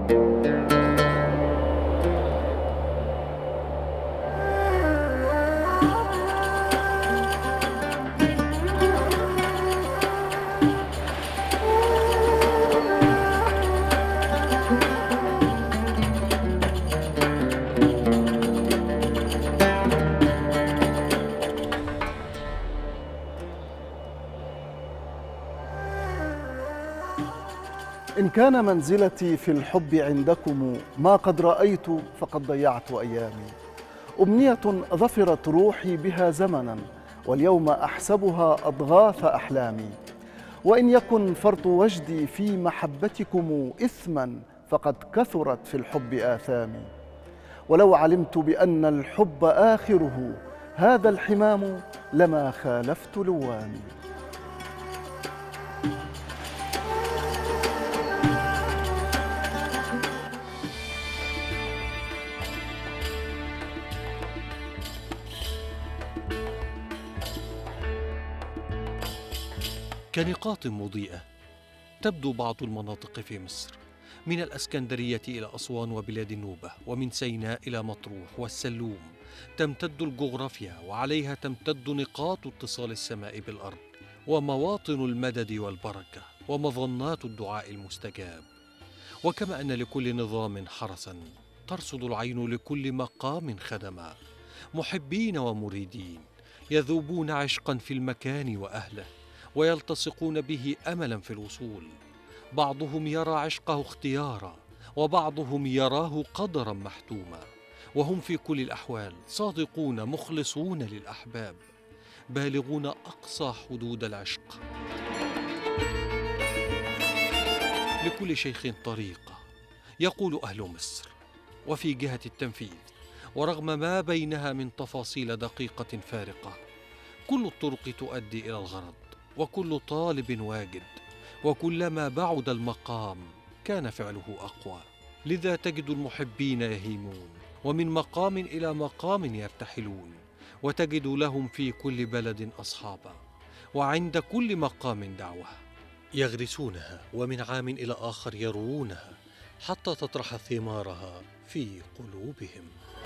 إن كان منزلتي في الحب عندكم ما قد رأيت فقد ضيعت أيامي. أمنية ظفرت روحي بها زمنا واليوم أحسبها أضغاث أحلامي. وإن يكن فرط وجدي في محبتكم إثما فقد كثرت في الحب آثامي. ولو علمت بأن الحب آخره هذا الحمام لما خالفت لوامي. كنقاط مضيئة تبدو بعض المناطق في مصر، من الأسكندرية إلى أسوان وبلاد النوبة، ومن سيناء إلى مطروح والسلوم. تمتد الجغرافيا وعليها تمتد نقاط اتصال السماء بالأرض، ومواطن المدد والبركة، ومظنات الدعاء المستجاب. وكما أن لكل نظام حرسا، ترصد العين لكل مقام خدما، محبين ومريدين يذوبون عشقا في المكان وأهله، ويلتصقون به أملا في الوصول. بعضهم يرى عشقه اختيارا، وبعضهم يراه قدرا محتوما، وهم في كل الأحوال صادقون مخلصون للأحباب، بالغون أقصى حدود العشق. لكل شيخ طريقة، يقول أهل مصر، وفي جهة التنفيذ ورغم ما بينها من تفاصيل دقيقة فارقة، كل الطرق تؤدي إلى الغرض، وكل طالب واجد، وكلما بعد المقام كان فعله أقوى. لذا تجد المحبين يهيمون، ومن مقام إلى مقام يرتحلون، وتجد لهم في كل بلد أصحابا، وعند كل مقام دعوة يغرسونها، ومن عام إلى آخر يروونها حتى تطرح ثمارها في قلوبهم.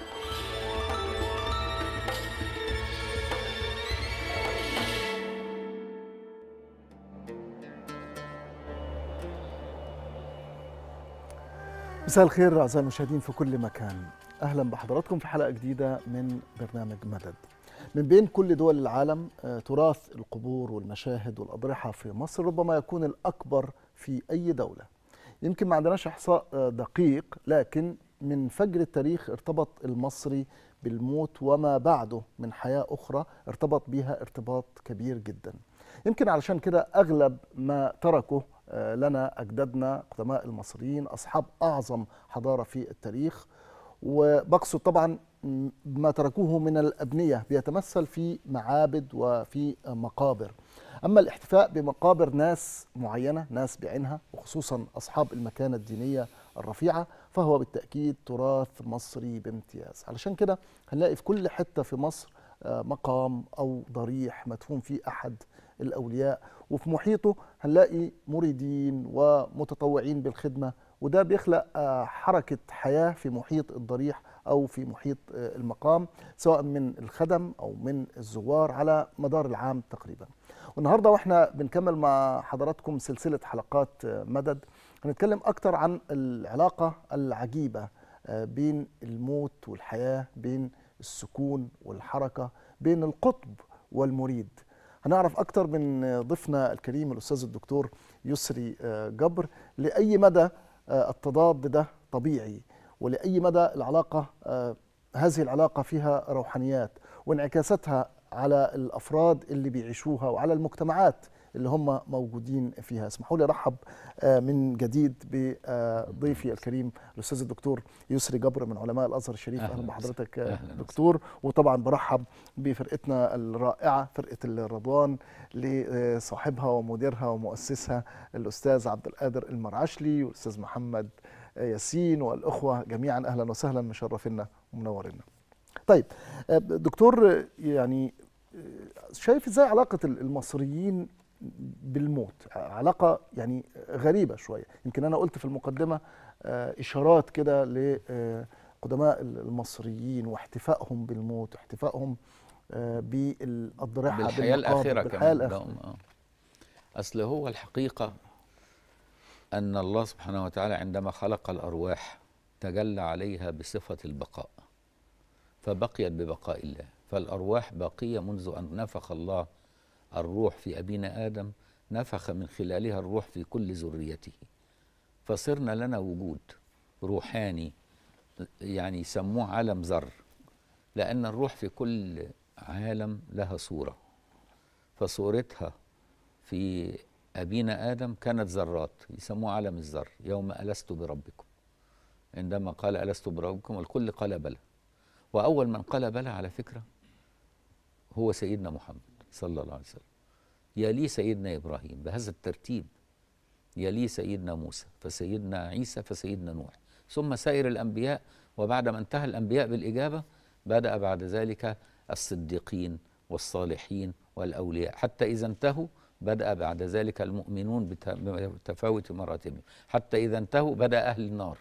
مساء الخير أعزائي المشاهدين في كل مكان، أهلا بحضراتكم في حلقة جديدة من برنامج مدد. من بين كل دول العالم تراث القبور والمشاهد والأضرحة في مصر ربما يكون الأكبر في أي دولة. يمكن ما عندناش إحصاء دقيق، لكن من فجر التاريخ ارتبط المصري بالموت وما بعده من حياة أخرى ارتبط بها ارتباط كبير جدا. يمكن علشان كده أغلب ما تركه لنا أجدادنا قدماء المصريين أصحاب أعظم حضارة في التاريخ، وبقصد طبعا ما تركوه من الأبنية بيتمثل في معابد وفي مقابر. أما الاحتفاء بمقابر ناس معينة، ناس بعينها، وخصوصا أصحاب المكانة الدينية الرفيعة، فهو بالتأكيد تراث مصري بامتياز. علشان كده هنلاقي في كل حتة في مصر مقام أو ضريح مدفون فيه أحد الأولياء، وفي محيطه هنلاقي مريدين ومتطوعين بالخدمة، وده بيخلق حركة حياة في محيط الضريح أو في محيط المقام، سواء من الخدم أو من الزوار على مدار العام تقريبا. والنهاردة وإحنا بنكمل مع حضراتكم سلسلة حلقات مدد، هنتكلم أكتر عن العلاقة العجيبة بين الموت والحياة، بين السكون والحركة، بين القطب والمريد. هنعرف أكتر من ضيفنا الكريم الأستاذ الدكتور يسري جبر لأي مدى التضاد ده طبيعي، ولأي مدى العلاقة هذه العلاقة فيها روحانيات وانعكاساتها على الأفراد اللي بيعيشوها وعلى المجتمعات اللي هم موجودين فيها. اسمحوا لي أرحب من جديد بضيفي الكريم الأستاذ الدكتور يسري جبر من علماء الأزهر الشريف. أهلا بحضرتك دكتور. وطبعا برحب بفرقتنا الرائعة، فرقة الرضوان، لصاحبها ومديرها ومؤسسها الأستاذ عبد القادر المرعشلي والأستاذ محمد ياسين والأخوة جميعا. أهلا وسهلا، مشرفينا ومنورنا. طيب دكتور، يعني شايف ازاي علاقة المصريين بالموت، علاقة يعني غريبة شوية. يمكن أنا قلت في المقدمة إشارات كده لقدماء المصريين واحتفائهم بالموت، واحتفائهم بالأضرحة، بالحياة بالمقابر، الآخرة بالحياة كمان الآخرة. أصل هو الحقيقة أن الله سبحانه وتعالى عندما خلق الأرواح تجلى عليها بصفة البقاء، فبقيت ببقاء الله. فالأرواح باقية منذ أن نفخ الله الروح في أبينا آدم، نفخ من خلالها الروح في كل ذريته، فصرنا لنا وجود روحاني، يعني يسموه عالم ذر، لأن الروح في كل عالم لها صورة، فصورتها في أبينا آدم كانت ذرات، يسموه عالم الذر. يوم ألست بربكم، عندما قال ألست بربكم الكل قال بلى، وأول من قال بلى على فكرة هو سيدنا محمد صلى الله عليه وسلم، يليه سيدنا إبراهيم بهذا الترتيب، يليه سيدنا موسى، فسيدنا عيسى، فسيدنا نوح، ثم سائر الأنبياء. وبعد ما انتهى الأنبياء بالإجابة بدأ بعد ذلك الصديقين والصالحين والأولياء، حتى إذا انتهوا بدأ بعد ذلك المؤمنون بتفاوت مراتبهم، حتى إذا انتهوا بدأ أهل النار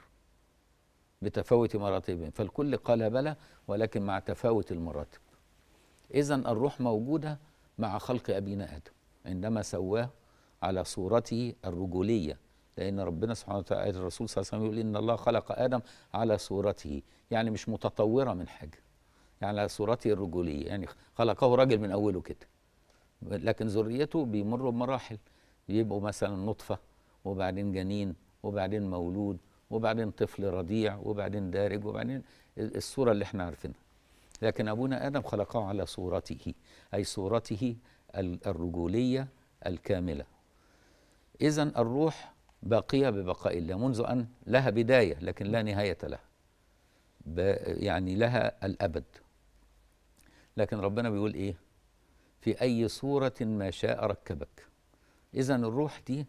بتفاوت مراتبهم، فالكل قال بلى ولكن مع تفاوت المراتب. إذن الروح موجودة مع خلق أبينا آدم عندما سواه على صورته الرجولية، لأن ربنا سبحانه وتعالى الرسول صلى الله عليه وسلم يقول إن الله خلق آدم على صورته، يعني مش متطورة من حاجة، يعني على صورته الرجولية، يعني خلقه راجل من أوله كده، لكن ذريته بيمروا بمراحل، بيبقوا مثلا نطفة وبعدين جنين وبعدين مولود وبعدين طفل رضيع وبعدين دارج وبعدين الصورة اللي احنا عارفينها. لكن أبونا آدم خلقه على صورته، أي صورته الرجولية الكاملة. إذن الروح باقية ببقاء الله منذ أن لها بداية لكن لا نهاية لها، يعني لها الأبد. لكن ربنا بيقول إيه؟ في أي صورة ما شاء ركبك. إذن الروح دي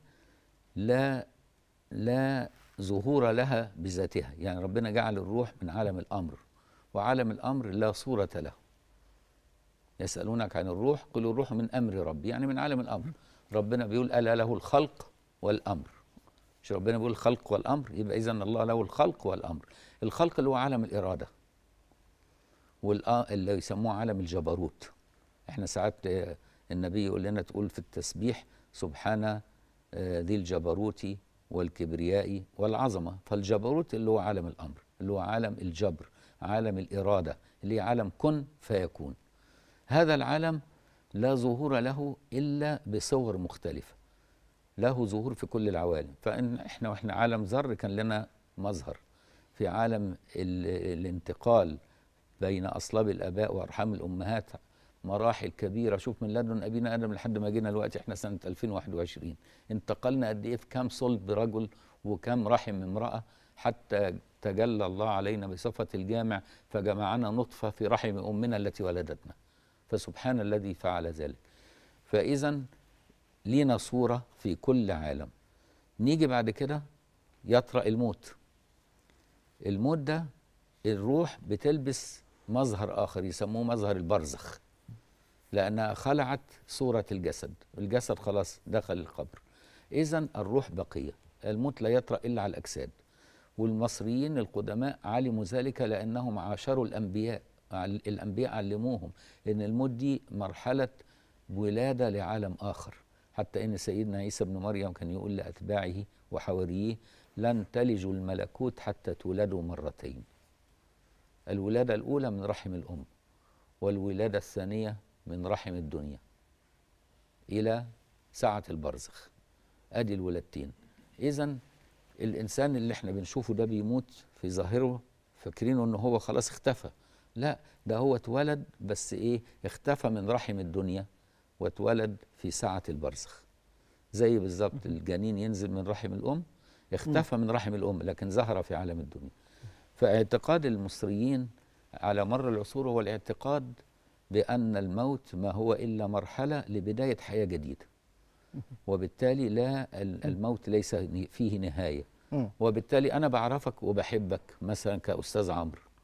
لا ظهور لها بذاتها، يعني ربنا جعل الروح من عالم الأمر، وعالم الأمر لا صورة له. يسألونك عن الروح قل الروح من أمر ربي، يعني من عالم الأمر. ربنا بيقول ألا له الخلق والأمر، مش ربنا بيقول الخلق والأمر؟ يبقى إذن الله له الخلق والأمر. الخلق اللي هو عالم الإرادة، واللي يسموه عالم الجبروت. احنا ساعات النبي يقول لنا تقول في التسبيح سبحان ذي الجبروت والكبرياء والعظمة. فالجبروت اللي هو عالم الأمر، اللي هو عالم الجبر، عالم الإرادة، اللي هي عالم كن فيكون. هذا العالم لا ظهور له إلا بصور مختلفة، له ظهور في كل العوالم. فإن إحنا عالم ذر كان لنا مظهر في عالم الانتقال بين أصلاب الآباء وأرحام الأمهات، مراحل كبيرة. شوف من لدن أبينا آدم لحد ما جينا الوقت إحنا سنة 2021 انتقلنا قد إيه في كام صلب رجل وكام رحم امرأة، حتى تجلى الله علينا بصفة الجامع فجمعنا نطفة في رحم أمنا التي ولدتنا. فسبحان الذي فعل ذلك. فإذا لينا صورة في كل عالم. نيجي بعد كده يطرأ الموت. الموت ده الروح بتلبس مظهر آخر يسموه مظهر البرزخ، لأنها خلعت صورة الجسد، الجسد خلاص دخل القبر. إذن الروح بقية، الموت لا يطرأ إلا على الأجساد. والمصريين القدماء علموا ذلك لأنهم عاشروا الأنبياء، الأنبياء علموهم إن الموت دي مرحلة ولادة لعالم آخر. حتى إن سيدنا عيسى بن مريم كان يقول لأتباعه وحواريه لن تلجوا الملكوت حتى تولدوا مرتين. الولادة الأولى من رحم الأم، والولادة الثانية من رحم الدنيا إلى ساعة البرزخ. أدي الولادتين. إذن الإنسان اللي احنا بنشوفه ده بيموت في ظاهره فاكرينه إنه هو خلاص اختفى. لا، ده هو اتولد بس إيه؟ اختفى من رحم الدنيا واتولد في ساعة البرزخ. زي بالظبط الجنين ينزل من رحم الأم، اختفى من رحم الأم لكن ظهر في عالم الدنيا. فاعتقاد المصريين على مر العصور هو الاعتقاد بأن الموت ما هو إلا مرحلة لبداية حياة جديدة، وبالتالي لا، الموت ليس فيه نهاية. وبالتالي أنا بعرفك وبحبك مثلا كأستاذ عمرو،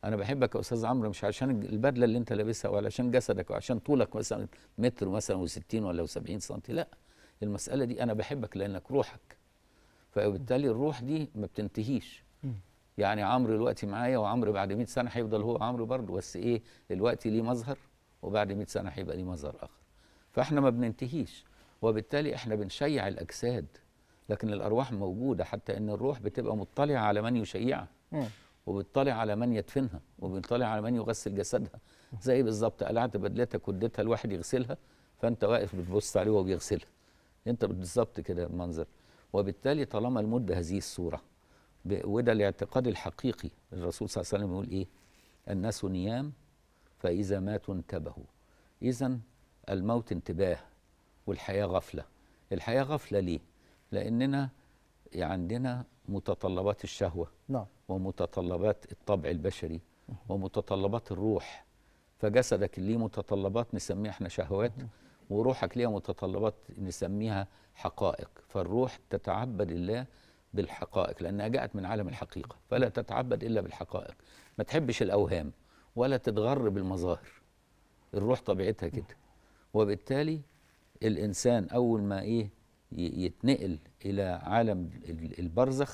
انا بحبك يا استاذ عمرو مش عشان البدله اللي انت لابسها ولا عشان جسدك وعشان طولك مثلا متر مثلا و60 ولا 70 سم، لا، المساله دي انا بحبك لانك روحك. فبالتالي الروح دي ما بتنتهيش. يعني عمرو دلوقتي معايا، وعمرو بعد 100 سنه هيفضل هو عمرو برضه، بس ايه، دلوقتي ليه مظهر وبعد 100 سنه هيبقى ليه مظهر اخر. فاحنا ما بننتهيش، وبالتالي احنا بنشيع الاجساد لكن الارواح موجوده، حتى ان الروح بتبقى مطلعه على من يشيعها، وبتطلع على من يدفنها، وبتطلع على من يغسل جسدها. زي بالظبط قلعت بدلتك واديتها لواحد يغسلها، فانت واقف بتبص عليه وهو بيغسلها، انت بالظبط كده المنظر. وبالتالي طالما الموت بهذه الصوره، وده الاعتقاد الحقيقي، الرسول صلى الله عليه وسلم يقول ايه؟ الناس نيام فاذا ماتوا انتبهوا. اذا الموت انتباه والحياه غفله. الحياه غفله ليه؟ لاننا عندنا متطلبات الشهوه، نعم، ومتطلبات الطبع البشري، ومتطلبات الروح. فجسدك ليه متطلبات نسميها احنا شهوات، وروحك ليها متطلبات نسميها حقائق. فالروح تتعبد الله بالحقائق لأنها جاءت من عالم الحقيقة، فلا تتعبد إلا بالحقائق. ما تحبش الأوهام ولا تتغر بالمظاهر. الروح طبيعتها كده. وبالتالي الإنسان أول ما يتنقل إلى عالم البرزخ،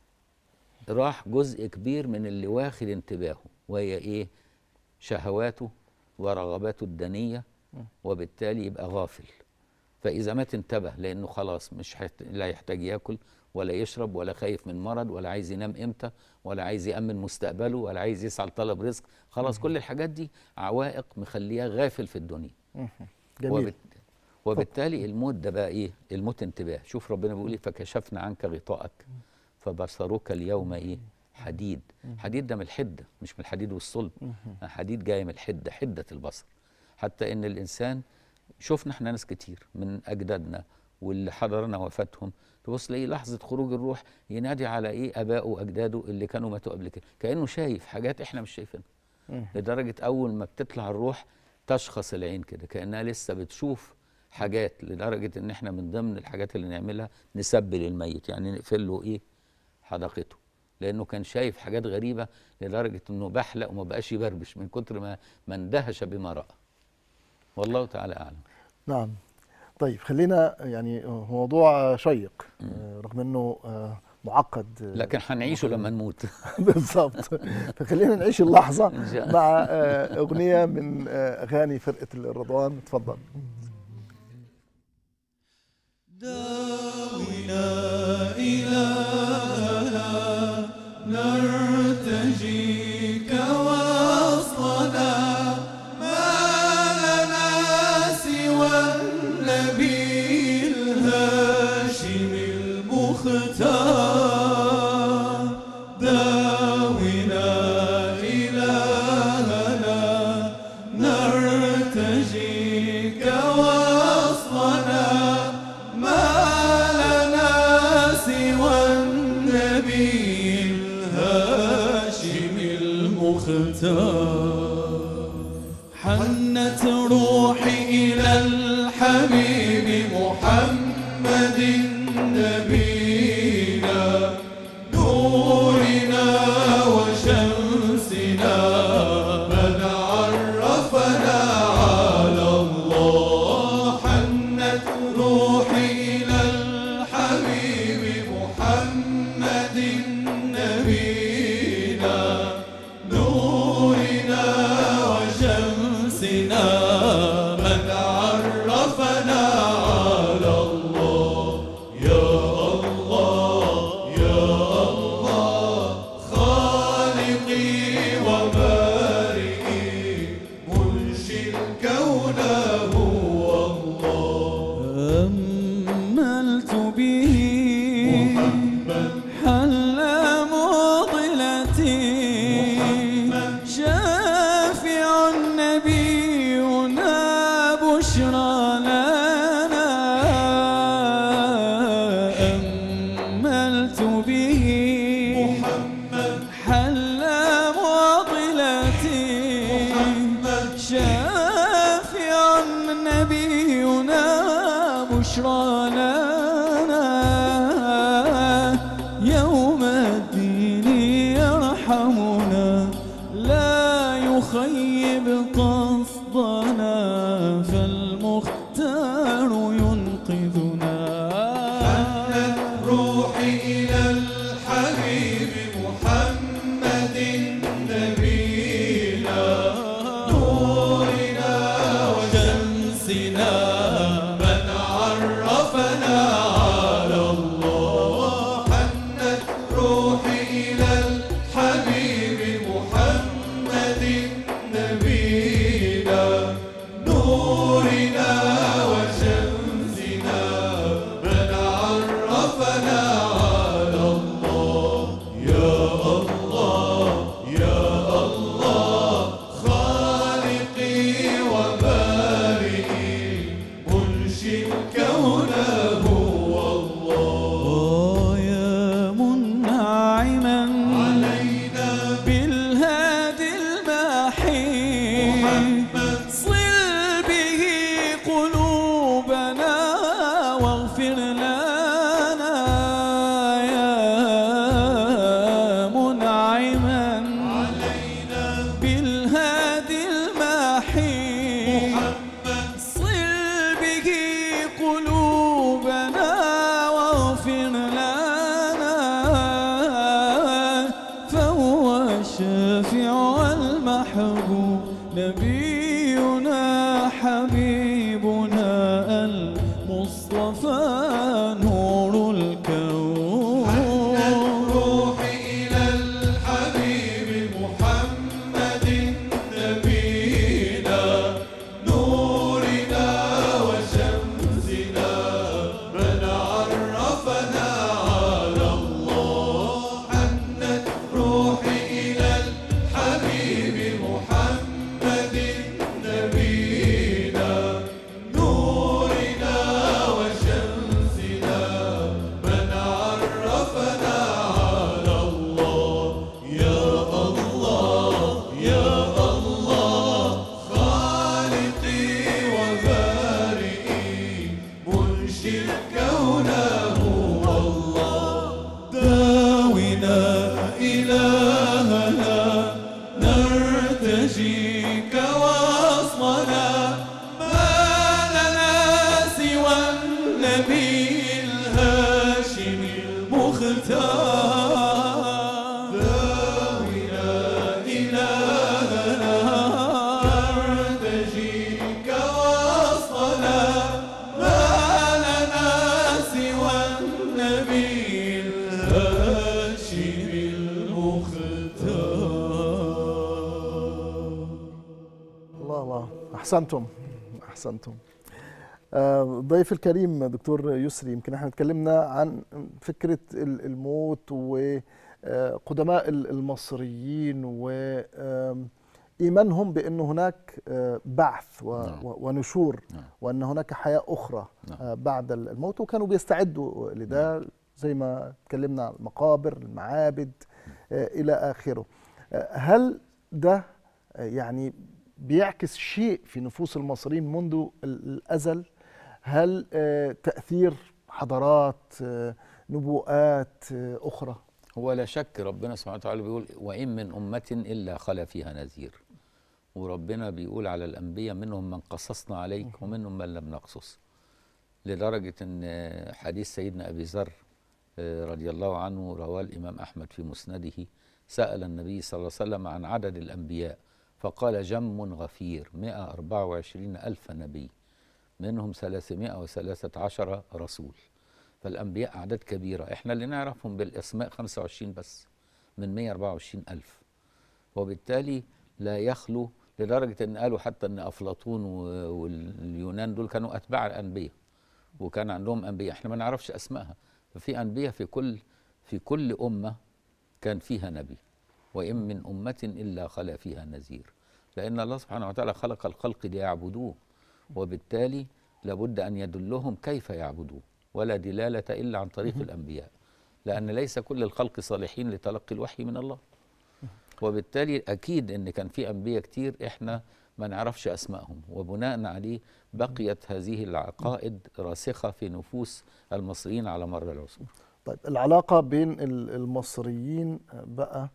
راح جزء كبير من اللي واخد انتباهه، وهي شهواته ورغباته الدنية، وبالتالي يبقى غافل. فإذا مات انتبه، لأنه خلاص لا يحتاج يأكل ولا يشرب ولا خايف من مرض ولا عايز ينام إمتى ولا عايز يأمن مستقبله ولا عايز يسعى لطلب رزق. خلاص كل الحاجات دي عوائق مخليها غافل في الدنيا. جميل. وبالتالي الموت ده بقى الموت انتباه. شوف ربنا بيقول ايه؟ فكشفنا عنك غطاءك فبصرك اليوم حديد. حديد ده من الحده، مش من الحديد والصلب. حديد جاي من الحده، حده البصر. حتى ان الانسان، شفنا احنا ناس كتير من اجدادنا واللي حضرنا وفاتهم، تبص تلاقيه لحظه خروج الروح ينادي على ابائه واجداده اللي كانوا ماتوا قبل كده، كانه شايف حاجات احنا مش شايفينها. لدرجه اول ما بتطلع الروح تشخص العين كده كانها لسه بتشوف حاجات، لدرجه ان احنا من ضمن الحاجات اللي نعملها نسبل الميت، يعني نقفل له حدقته، لانه كان شايف حاجات غريبه لدرجه انه بحلق وما بقاش يبربش من كتر ما اندهش بما راى. والله تعالى اعلم. نعم. طيب خلينا، يعني موضوع شيق رغم انه معقد، لكن هنعيشه لما نموت. بالظبط. فخلينا نعيش اللحظه مع اغنيه من اغاني فرقه الرضوان. اتفضل. داوينا إلهنا نرتجيك وصلنا، ما لنا سوى النبي الهاشمي المختار. داوينا إلهنا نرتجيك وصلنا، ما لنا سوى النبي الهاشمي المختار. حنت روحي إلى الحبيب محمد نبينا، نورنا وشمسنا، من عرفنا على الله. حنت روحي إلى الحبيب محمد نبينا، نورنا وشمسنا، من عرفنا على الله. يا الله يا الله خالقي وبارئي، منشي الكون هو الله. أملت به محمد حل الحبيب محمد نبينا نورنا وشمسنا من عرفنا على الله حنت روحي إلى الحبيب محمد نبينا نورنا وشمسنا من عرفنا على الله يا الله يا الله خالقي وبارئي منشي الكون هو الله يا منعما علينا بالهادي المحيي محمد صل به قلوبنا واغفر لنا يا منعما علينا بالهادي المحيي محمد صل به قلوبنا واغفر لنا فهو الشافع والمحبوب نبينا حبيبنا المصطفى نور الكون روحي إلى الحبيب محمد نبينا نورنا وشمسنا من عرفنا على الله حنت روحي إلى الحبيب محمد نبينا نورنا وشمسنا من عرفنا على الله يا الله يا الله خالقي وبارئي منشي الكون هو الله داونا إلهنا نرتجيك وصلنا ما لنا سوى النبي الهاشمي المختار داونا إلهنا نرتجيك وصلنا ما لنا سوى النبي الهاشمي المختار الله الله، أحسنتم أحسنتم. ضيف الكريم دكتور يسري، يمكن احنا اتكلمنا عن فكرة الموت وقدماء المصريين وإيمانهم بأن هناك بعث ونشور، وأن هناك حياة أخرى بعد الموت، وكانوا بيستعدوا لده زي ما اتكلمنا عن المقابر، المعابد إلى آخره. هل ده يعني بيعكس شيء في نفوس المصريين منذ الأزل؟ هل تأثير حضارات، نبوءات أخرى؟ هو لا شك ربنا سبحانه وتعالى بيقول وإن من أمة إلا خلا فيها نذير، وربنا بيقول على الأنبياء منهم من قصصنا عليك ومنهم من لم نقصص، لدرجة أن حديث سيدنا أبي ذر رضي الله عنه رواه الإمام أحمد في مسنده، سأل النبي صلى الله عليه وسلم عن عدد الأنبياء فقال جم غفير 124 ألف نبي منهم 313 رسول. فالأنبياء أعداد كبيرة، إحنا اللي نعرفهم بالأسماء 25 بس من 124 ألف، وبالتالي لا يخلو، لدرجة أن قالوا حتى أن أفلاطون واليونان دول كانوا أتباع الأنبياء وكان عندهم أنبياء إحنا ما نعرفش أسمائها. ففي أنبياء في كل أمة كان فيها نبي، وإن من أمة إلا خلا فيها نذير، لأن الله سبحانه وتعالى خلق الخلق ليعبدوه، وبالتالي لابد أن يدلهم كيف يعبدوه، ولا دلالة إلا عن طريق الأنبياء، لأن ليس كل الخلق صالحين لتلقي الوحي من الله، وبالتالي أكيد أن كان في أنبياء كتير إحنا ما نعرفش أسمائهم، وبناء عليه بقيت هذه العقائد راسخة في نفوس المصريين على مر العصور. طيب العلاقة بين المصريين بقى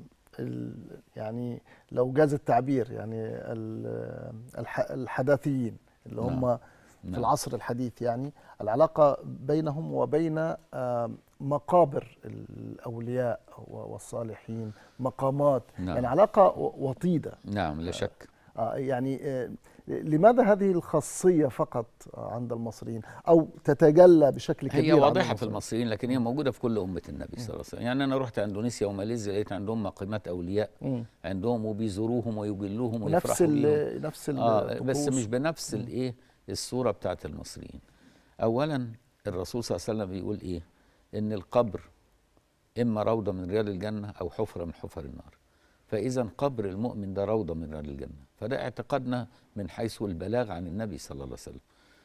يعني لو جاز التعبير يعني الحداثيين اللي هم في العصر الحديث، يعني العلاقة بينهم وبين مقابر الأولياء والصالحين، مقامات، نعم. يعني علاقة وطيدة. نعم لا شك. يعني لماذا هذه الخاصية فقط عند المصريين أو تتجلى بشكل كبير؟ هي واضحة في المصريين، لكن هي موجودة في كل أمة النبي صلى الله عليه وسلم. يعني أنا رحت أندونيسيا وماليزيا لقيت عندهم مقامات أولياء عندهم، وبيزوروهم ويجلوهم ويفرحوا بيهم. نفس بس مش بنفس الإيه الصورة بتاعت المصريين. أولا الرسول صلى الله عليه وسلم بيقول إيه؟ إن القبر إما روضة من رياض الجنة أو حفرة من حفر النار. فإذا قبر المؤمن ده روضة من رياض الجنة، فده اعتقادنا من حيث البلاغ عن النبي صلى الله عليه وسلم.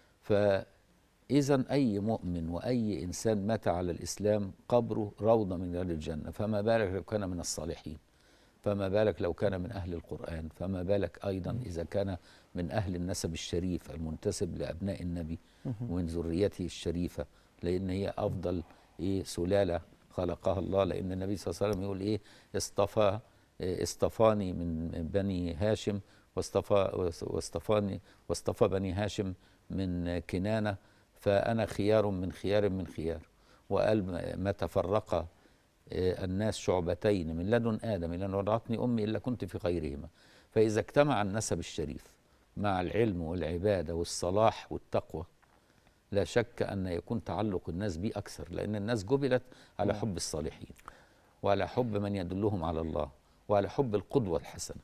فإذا أي مؤمن وأي إنسان مات على الإسلام قبره روضة من رياض الجنة، فما بالك لو كان من الصالحين، فما بالك لو كان من أهل القرآن، فما بالك أيضا إذا كان من أهل النسب الشريف المنتسب لأبناء النبي ومن ذريته الشريفة، لأن هي أفضل سلالة خلقها الله. لأن النبي صلى الله عليه وسلم يقول إيه؟ اصطفاني من بني هاشم واصطفى بني هاشم من كنانة، فأنا خيار من خيار من خيار. وقال ما تفرق الناس شعبتين من لدن آدم إلى أن وضعتني أمي إلا كنت في خيرهما. فإذا اجتمع النسب الشريف مع العلم والعبادة والصلاح والتقوى، لا شك أن يكون تعلق الناس به أكثر، لأن الناس جبلت على حب الصالحين وعلى حب من يدلهم على الله وعلى حب القدوة الحسنة.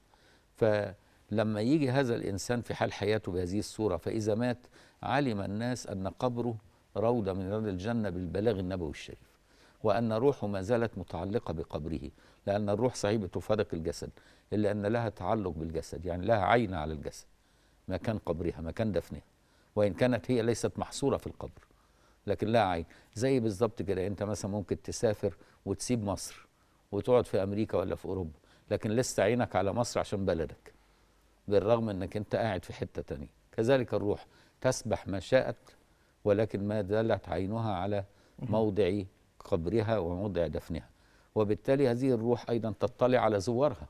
فلما يجي هذا الإنسان في حال حياته بهذه الصورة، فإذا مات علم الناس أن قبره روضة من رياض الجنة بالبلاغ النبوي الشريف، وأن روحه ما زالت متعلقة بقبره، لأن الروح صحيح بتفارق الجسد إلا أن لها تعلق بالجسد، يعني لها عين على الجسد، مكان قبرها مكان دفنها، وإن كانت هي ليست محصورة في القبر لكن لها عين. زي بالظبط كده أنت مثلا ممكن تسافر وتسيب مصر وتقعد في أمريكا ولا في أوروبا، لكن لسه عينك على مصر عشان بلدك، بالرغم أنك أنت قاعد في حتة تانية. كذلك الروح تسبح ما شاءت، ولكن ما زالت عينها على موضع قبرها وموضع دفنها. وبالتالي هذه الروح أيضا تطلع على زوارها،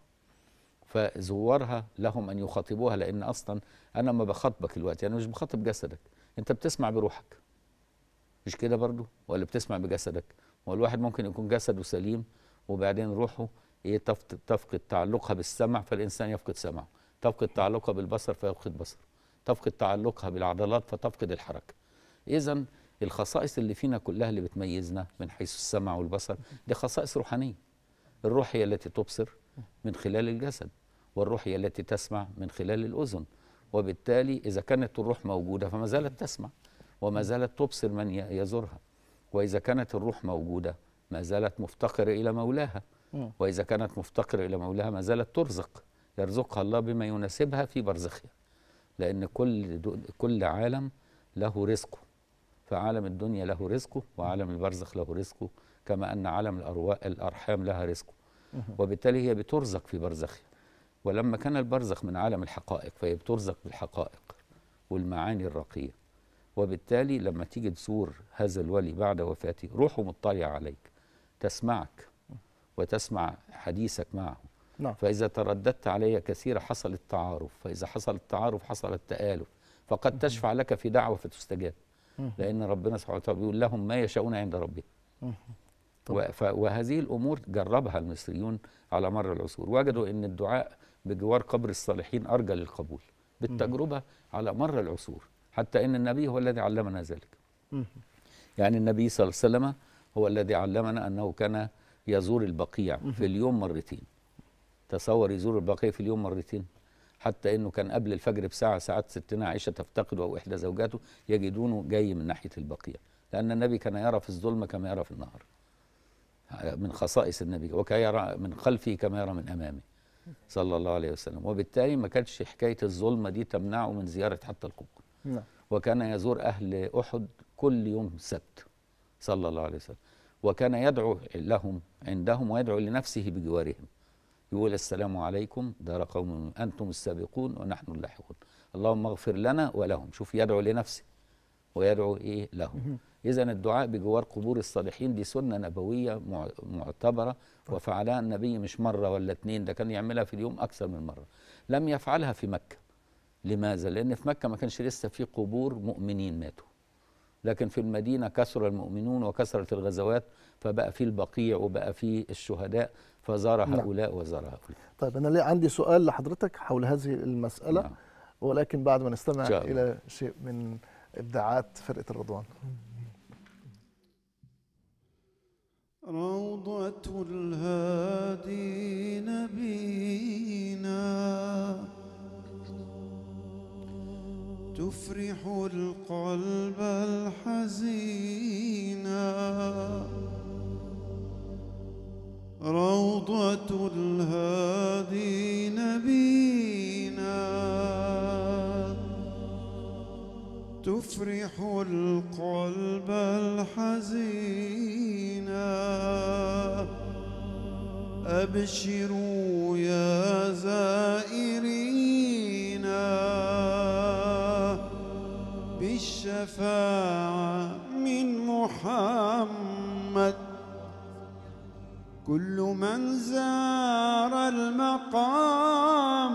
فزوارها لهم أن يخاطبوها، لأن أصلا أنا ما بخاطبك دلوقتي أنا مش بخاطب جسدك، أنت بتسمع بروحك، مش كده برضو؟ ولا بتسمع بجسدك؟ والواحد ممكن يكون جسده سليم وبعدين روحه تفقد تعلقها بالسمع، فالإنسان يفقد سمعه، تفقد تعلقها بالبصر فيفقد بصره، تفقد تعلقها بالعضلات فتفقد الحركة. إذن الخصائص اللي فينا كلها اللي بتميزنا من حيث السمع والبصر دي خصائص روحانية. الروح هي التي تبصر من خلال الجسد، والروح هي التي تسمع من خلال الأذن، وبالتالي إذا كانت الروح موجودة فما زالت تسمع وما زالت تبصر من يزورها، وإذا كانت الروح موجودة ما زالت مفتقرة إلى مولاها، وإذا كانت مفتقرة إلى مولاها ما زالت ترزق، يرزقها الله بما يناسبها في برزخها، لأن كل عالم له رزقه، فعالم الدنيا له رزقه وعالم البرزخ له رزقه، كما أن عالم الأرحام لها رزقه، وبالتالي هي بترزق في برزخها. ولما كان البرزخ من عالم الحقائق فهي بترزق بالحقائق والمعاني الرقية، وبالتالي لما تيجي تزور هذا الولي بعد وفاته روحه مطلع عليك، تسمعك وتسمع حديثك معه. نعم. فإذا ترددت علي كثيرا حصل التعارف، فإذا حصل التعارف حصل التآلف، فقد تشفع لك في دعوة فتستجاب، لأن ربنا سبحانه وتعالى بيقول لهم ما يشاءون عند ربهم. وهذه الأمور جربها المصريون على مر العصور، وجدوا أن الدعاء بجوار قبر الصالحين أرجى للقبول بالتجربة على مر العصور، حتى أن النبي هو الذي علمنا ذلك. يعني النبي صلى الله عليه وسلم هو الذي علمنا أنه كان يزور البقيع في اليوم مرتين. تصور يزور البقيع في اليوم مرتين، حتى أنه كان قبل الفجر بساعة ساعات ستنا عائشة تفتقد أو إحدى زوجاته يجدونه جاي من ناحية البقيع، لأن النبي كان يرى في الظلمة كما يرى في النهار، من خصائص النبي، وكان يرى من خلفه كما يرى من أمامه صلى الله عليه وسلم. وبالتالي ما كانتش حكاية الظلمة دي تمنعه من زيارة حتى القبور. وكان يزور أهل أحد كل يوم سبت صلى الله عليه وسلم، وكان يدعو لهم عندهم ويدعو لنفسه بجوارهم، يقول السلام عليكم دار قوم أنتم السابقون ونحن اللاحقون، اللهم اغفر لنا ولهم. شوف، يدعو لنفسه ويدعو لهم. إذن الدعاء بجوار قبور الصالحين دي سنة نبوية معتبرة، وفعلها النبي مش مرة ولا اتنين، ده كان يعملها في اليوم أكثر من مرة. لم يفعلها في مكة. لماذا؟ لأن في مكة ما كانش لسه في قبور مؤمنين ماتوا، لكن في المدينة كثر المؤمنون وكثرت الغزوات، فبقى في البقيع وبقى في الشهداء، فزار هؤلاء وزار هؤلاء. طيب أنا ليه عندي سؤال لحضرتك حول هذه المسألة، ولكن بعد ما نستمع إلى شيء من إبداعات فرقة الرضوان. روضة الهادي نبينا تفرح القلب الحزينا، روضة الهادي نبينا تفرح القلب الحزينا. أبشروا يا زائرين بالشفاعة من محمد، كل من زار المقام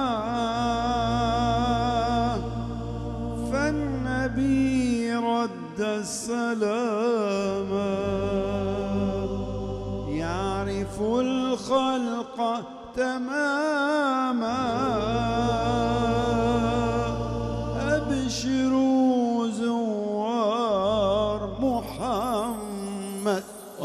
فالنبي رد السلام، يعرف الخلق تماما. أبشروا زوار محمد.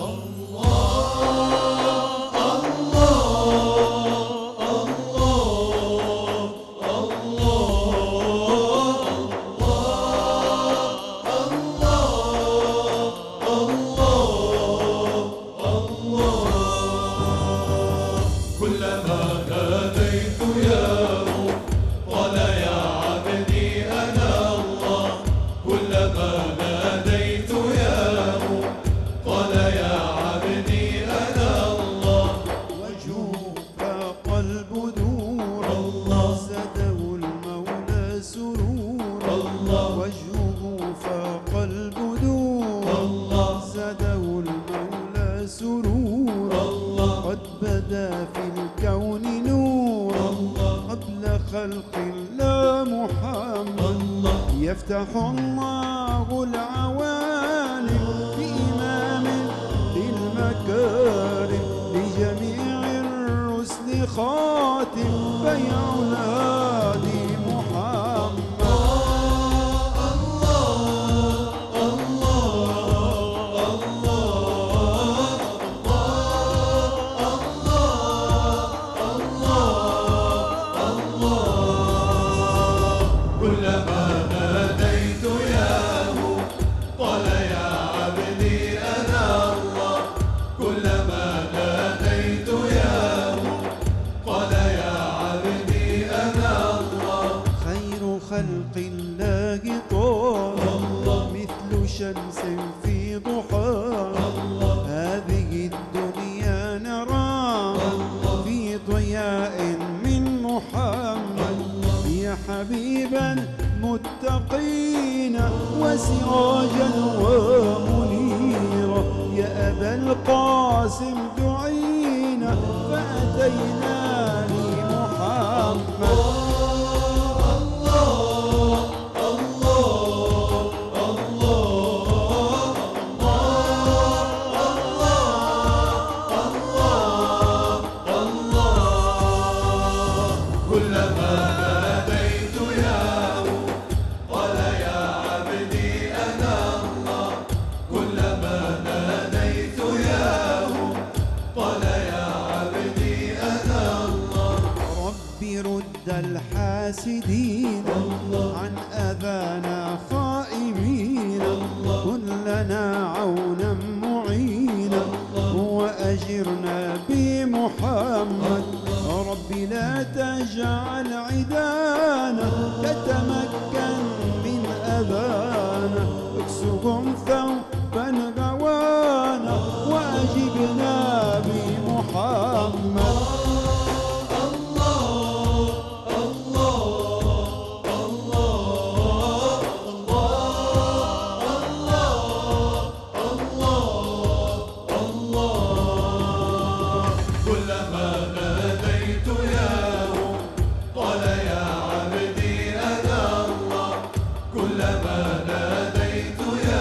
يفتح الله العوالم بإمام للمكارم، لجميع الرسل خاتم بيع الهادي محمد. خلق الله طه مثل شمس في ضحاها، هذه الدنيا نرى في ضياء من محمد. يا حبيبا متقين وسراجا ومنيرا، يا أبا القاسم دعينا فأتينا لمحمد. الحاسدين عن أذانا خائبين، كن لنا عونا معينا وأجرنا بمحمد. ربي لا تجعل عدانا تتمكن من أذانا، اكسهم ثوبا غوانا وأجبنا بمحمد. كلما ناديت يا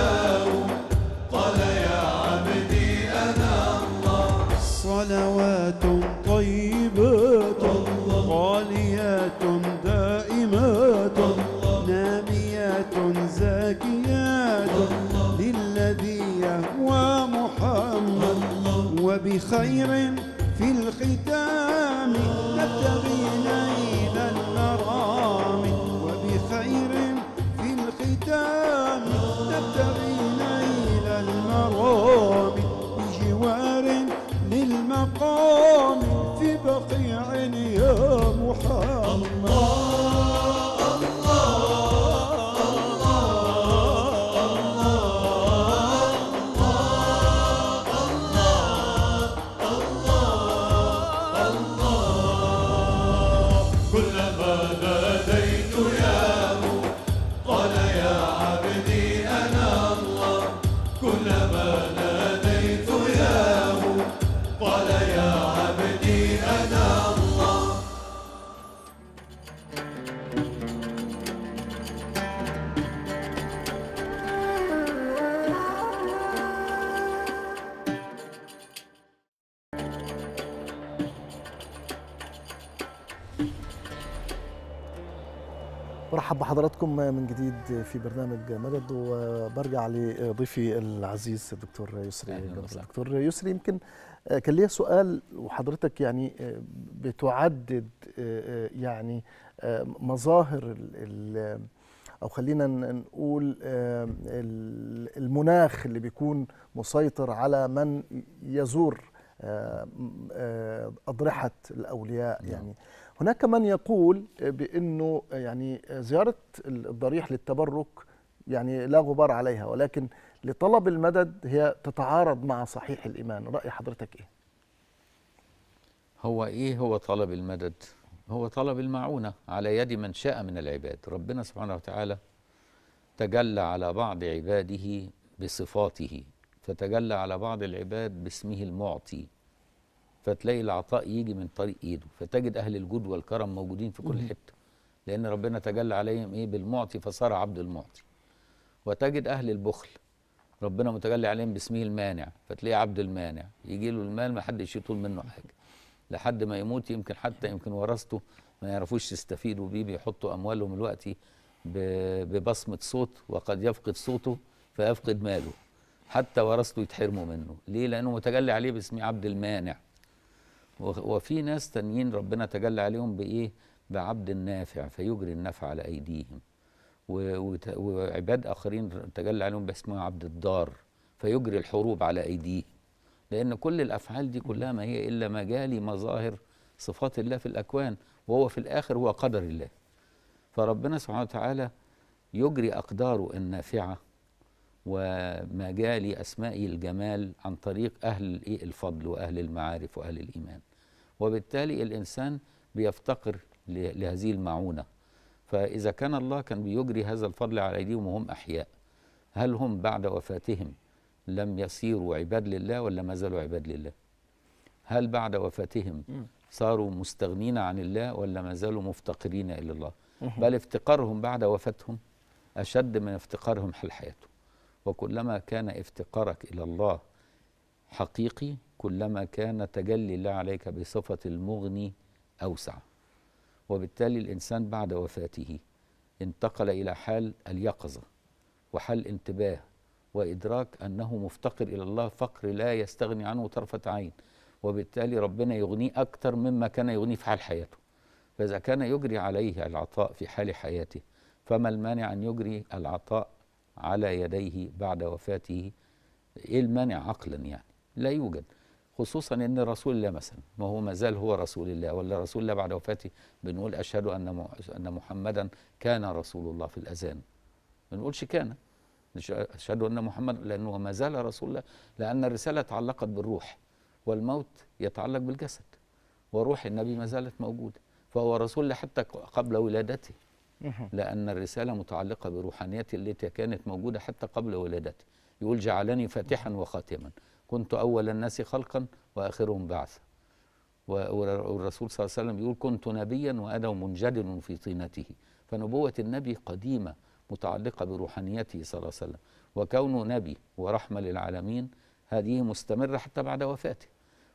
صلوات طيبات غاليات دائمات ناميات زاكيات للذي يهوى محمد وبخير في الختام نبتغي نيل المرام وبخير في الختام نبتغي نيل المرام بجوار للمقام في بقيع يا محمد. برحب بحضراتكم من جديد في برنامج مدد، وبرجع لضيفي العزيز الدكتور يسري. دكتور يسري، يمكن كان ليا سؤال، وحضرتك يعني بتعدد يعني مظاهر او خلينا نقول المناخ اللي بيكون مسيطر على من يزور أضرحة الأولياء. يعني هناك من يقول بأنه يعني زيارة الضريح للتبرك يعني لا غبار عليها، ولكن لطلب المدد هي تتعارض مع صحيح الإيمان. رأي حضرتك إيه؟ هو طلب المدد؟ هو طلب المعونة على يد من شاء من العباد. ربنا سبحانه وتعالى تجلى على بعض عباده بصفاته، فتجلى على بعض العباد باسمه المعطي، فتلاقي العطاء يجي من طريق ايده، فتجد اهل الجود والكرم موجودين في كل حته، لان ربنا تجلى عليهم بالمعطي فصار عبد المعطي. وتجد اهل البخل ربنا متجلى عليهم باسمه المانع، فتلاقي عبد المانع، يجي له المال ما حدش يطول منه حاجه لحد ما يموت، يمكن ورثته ما يعرفوش يستفيدوا بيه، بيحطوا اموالهم دلوقتي ببصمه صوت، وقد يفقد صوته فيفقد ماله، حتى ورثته يتحرموا منه. ليه؟ لانه متجلى عليه باسم عبد المانع. وفي ناس تانيين ربنا تجلى عليهم بايه؟ بعبد النافع، فيجري النفع على ايديهم. وعباد اخرين تجلى عليهم باسمه عبد الدار، فيجري الحروب على ايديهم. لان كل الافعال دي كلها ما هي الا مجالي مظاهر صفات الله في الاكوان، وهو في الاخر هو قدر الله. فربنا سبحانه وتعالى يجري اقداره النافعه ومجال أسمائه الجمال عن طريق أهل الفضل وأهل المعارف وأهل الإيمان. وبالتالي الإنسان بيفتقر لهذه المعونة. فإذا كان الله كان بيجري هذا الفضل على أيديهم وهم أحياء، هل هم بعد وفاتهم لم يصيروا عباد لله ولا ما زالوا عباد لله؟ هل بعد وفاتهم صاروا مستغنين عن الله ولا ما زالوا مفتقرين إلى الله؟ بل افتقارهم بعد وفاتهم أشد من افتقارهم حال حياتهم. وكلما كان افتقارك إلى الله حقيقي، كلما كان تجلي الله عليك بصفة المغني أوسع. وبالتالي الإنسان بعد وفاته انتقل إلى حال اليقظة وحال انتباه وإدراك أنه مفتقر إلى الله فقر لا يستغني عنه طرفة عين. وبالتالي ربنا يغنيه أكثر مما كان يغنيه في حال حياته. فإذا كان يجري عليه العطاء في حال حياته، فما المانع أن يجري العطاء على يديه بعد وفاته؟ ايه المانع عقلا؟ يعني لا يوجد، خصوصا ان رسول الله مثلا ما هو ما زال هو رسول الله، ولا رسول الله بعد وفاته بنقول اشهد ان محمدا كان رسول الله في الاذان، ما بنقولش كان، اشهد ان محمد، لانه ما زال رسول الله، لان الرساله تعلقت بالروح والموت يتعلق بالجسد، وروح النبي ما زالت موجوده، فهو رسول الله حتى قبل ولادته، لأن الرسالة متعلقة بروحانيته التي كانت موجودة حتى قبل ولادته. يقول جعلني فاتحا وخاتما، كنت أول الناس خلقا وآخرهم بعثا. والرسول صلى الله عليه وسلم يقول كنت نبيا وآدم منجدل في طينته. فنبوة النبي قديمة متعلقة بروحانيته صلى الله عليه وسلم، وكونه نبي ورحمة للعالمين هذه مستمرة حتى بعد وفاته.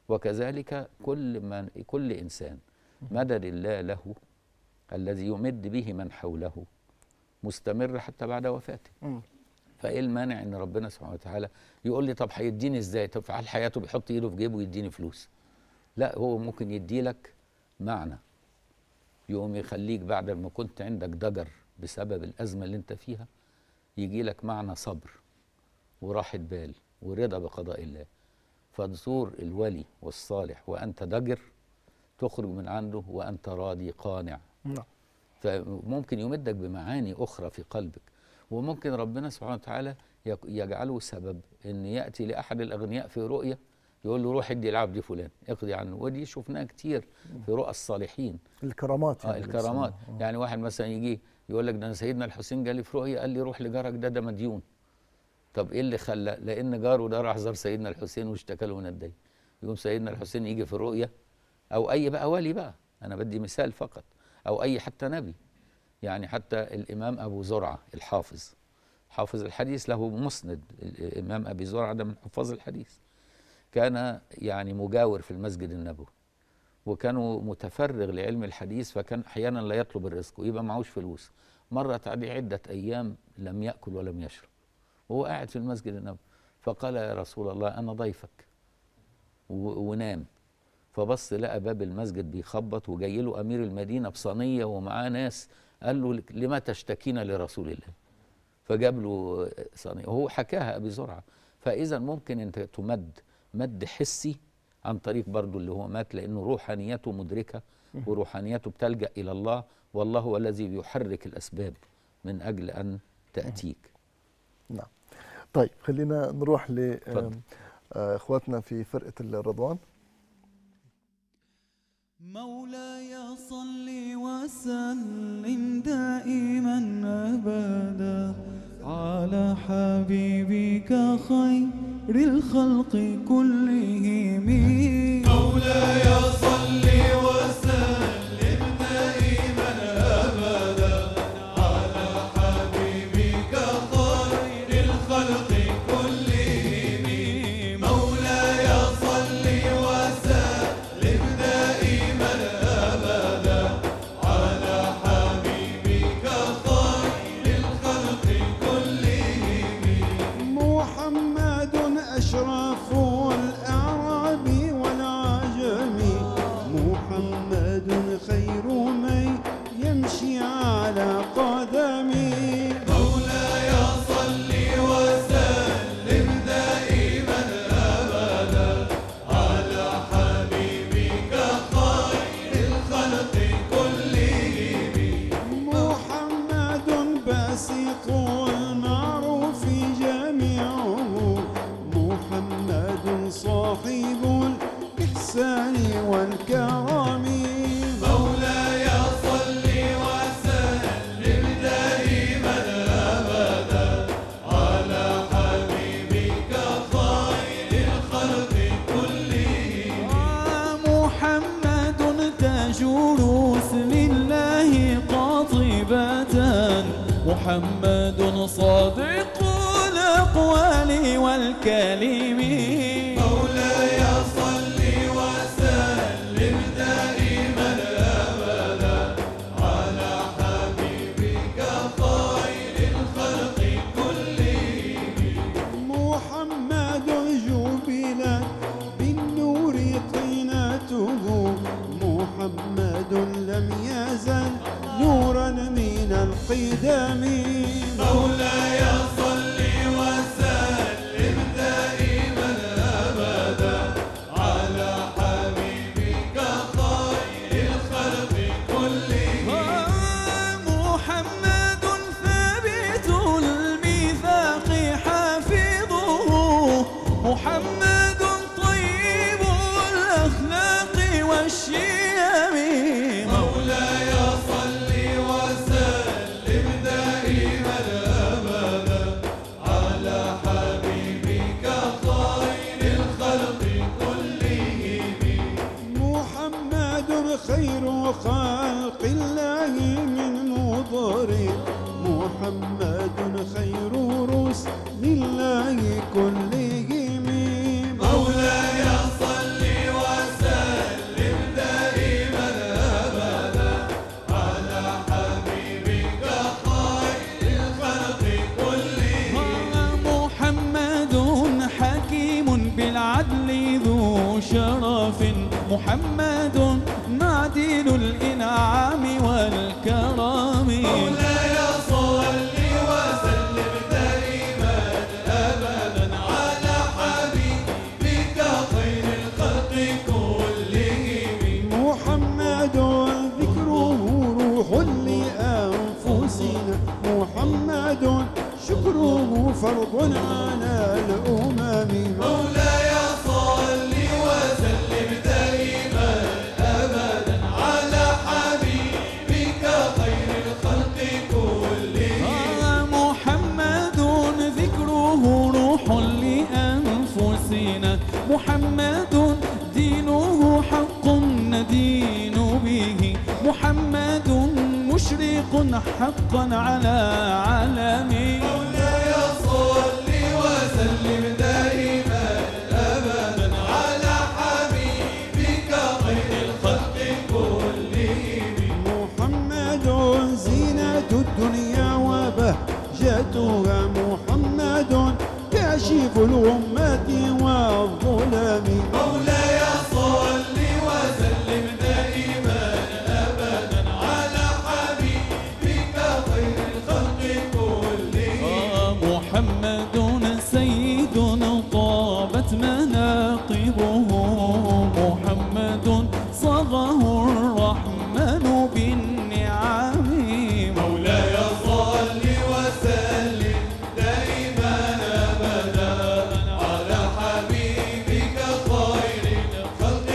وكذلك كل إنسان مدد الله له الذي يمد به من حوله مستمر حتى بعد وفاته. فإيه المانع إن ربنا سبحانه وتعالى يقول لي طب هيديني إزاي؟ طب في حال حياته بيحط إيده في جيبه ويديني فلوس؟ لا، هو ممكن يديلك معنى يقوم يخليك بعد ما كنت عندك ضجر بسبب الأزمة اللي أنت فيها يجي لك معنى صبر وراحة بال ورضا بقضاء الله. فتزور الولي والصالح وأنت ضجر، تخرج من عنده وأنت راضي قانع. فممكن يمدك بمعاني أخرى في قلبك، وممكن ربنا سبحانه وتعالى يجعله سبب أن يأتي لأحد الأغنياء في رؤية يقول له روح ادي العبد فلان اقضي عنه. ودي شفناها كتير في رؤى الصالحين، الكرامات يعني. الكرامات. يعني واحد مثلا يجي يقول لك ده سيدنا الحسين جالي في رؤية قال لي روح لجارك ده مديون. طب ايه اللي خلى؟ لان جاره ده راح زار سيدنا الحسين واشتكى له من الدين. يقوم سيدنا الحسين يجي في الرؤية، او اي بقى ولي بقى، انا بدي مثال فقط، او اي حتى نبي. يعني حتى الامام ابو زرعة حافظ الحديث له مسند، الامام ابي زرعة ده من حفاظ الحديث، كان يعني مجاور في المسجد النبوي، وكانوا متفرغ لعلم الحديث، فكان احيانا لا يطلب الرزق ويبقى معهوش فلوس. مرت عليه عدة ايام لم ياكل ولم يشرب وهو قاعد في المسجد النبوي، فقال يا رسول الله انا ضيفك، ونام. فبص لقى باب المسجد بيخبط وجاي له امير المدينه بصينيه ومعاه ناس، قال له لما تشتكين لرسول الله؟ فجاب له صينيه وهو حكاها ابي زرعه. فاذا ممكن انت تمد مد حسي عن طريق برضه اللي هو مات، لانه روحانيته مدركه وروحانيته بتلجا الى الله، والله هو الذي بيحرك الاسباب من اجل ان تاتيك. نعم. طيب خلينا نروح لاخواتنا في فرقه الرضوان. مولاي صل وسلم دائما ابدا على حبيبك خير الخلق كلهم. مولاي صل وسلم دائما ابدا على حبيبك خير الخلق كلهم. مولاي صل وسلم دائما ابدا على حبيبك خير الخلق كلهم. محمد أشرف الأعراب والعجم، محمد خير من يمشي على قدمه. مولاي صل وسلم دائما ابدا على حبيبك خير الخلق كلهم. محمد باسط المعروف جميعه، محمد صاحب الإحسان والكرم. مولاي صل وسلم دائما ابدا على حبيبك خير الخلق كلهم. محمد تاج رسل الله قاطبة، محمد صادق الأقوال والكلم. مولاي صل وسلم دائما أبدا على حبيبك خير الخلق كلهم. محمد جبلت بالنور طينته، محمد لم يزل نورا من القدم. مولاي صل وسلم دائما أبدا على حبيبك خير الخلق كلهم. محمد ثابت الميثاق حافظه، محمد طيب الأخلاق والشيم. مولاي صل وسلم دائما أبدا على حبيبك خير الخلق كلهم. محمد خير خلق الله من مضر، محمد خير رسل الله كلهم. مولاي صل شرف محمد معدن الإنعام والكرم. مولاي صل وسلم دائما أبدا على حبيبك خير الخلق كلهم. محمد ذكره روح لأنفسنا، محمد شكره فرض على الأمم. مولاي صل وسلم دائما أبدا على حبيبك خير الخلق كلهم. محمد ذكره روح لأنفسنا، محمد دينه حق ندين به، محمد مشرق حقا على عالمه. مولاي صل وسلم دائما أبدا على حبيبك خير الخلق كلهم. محمد زينة الدنيا وبهجتها، محمد كاشف الأمة والظلم. مولاي صل وسلم دائما أبدا على حبيبك خير الخلق كلهم. محمد سيد طابت مناقبه، محمد صاغه الرحمن بالنعم. مولاي صل وسلم دائما أبدا على حبيبك خير الخلق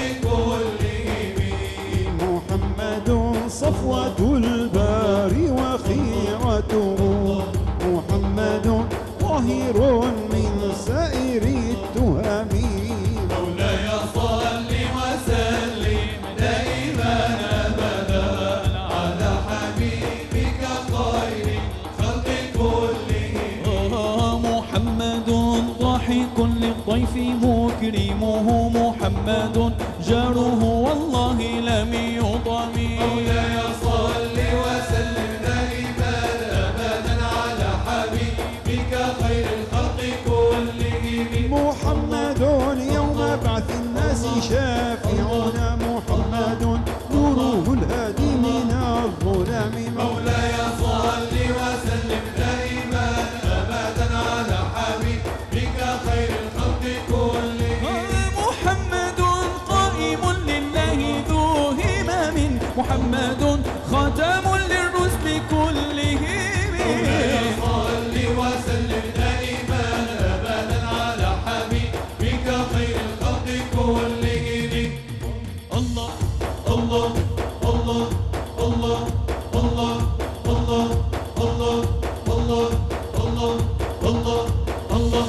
كلهم. محمد صفوة البار وخيرته، محمد طاهر من سائر التهم. مولاي صل وسلم دائما أبدا على حبيبك خير الخلق كلهم. محمد ضاحك للضيف مكرمه، محمد جاره والله لم يضم. مولاي صل وسلم دائما أبدا على حبيبك خير الخلق كلهم. محمد يوم بعث الناس شافعنا، محمد نوره الهادي من الظلم. مولاي صل وسلم دائما أبدا على حبيبك خير الخلق كلهم. محمد قائم لله ذو همم، محمد خاتم للرسل كلهم. مولاي صل وسلم دائما أبدا على حبيبك خير الخلق كلهم. الله الله الله الله الله الله الله الله الله الله الله.